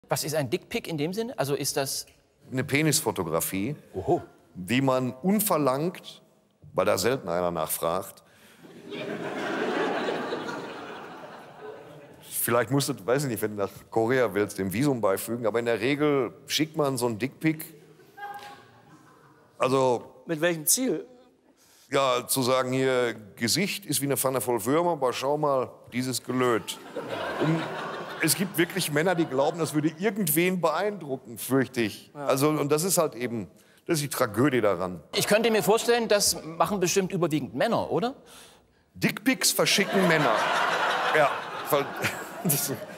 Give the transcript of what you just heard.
Was ist ein Dickpick in dem Sinne? Also ist das... Eine Penisfotografie, Oho. die man unverlangt, weil da selten einer nachfragt. Vielleicht musst du, weiß ich nicht, wenn du nach Korea willst, dem Visum beifügen, aber in der Regel schickt man so einen Dickpick. Also... Mit welchem Ziel? Ja, zu sagen, hier, Gesicht ist wie eine Pfanne voll Würmer, aber schau mal, dieses Gelöt. Und es gibt wirklich Männer, die glauben, das würde irgendwen beeindrucken, fürchte ich. Ja. Also, und das ist halt eben, das ist die Tragödie daran. Ich könnte mir vorstellen, das machen bestimmt überwiegend Männer, oder? Dickpics verschicken Männer. Ja, das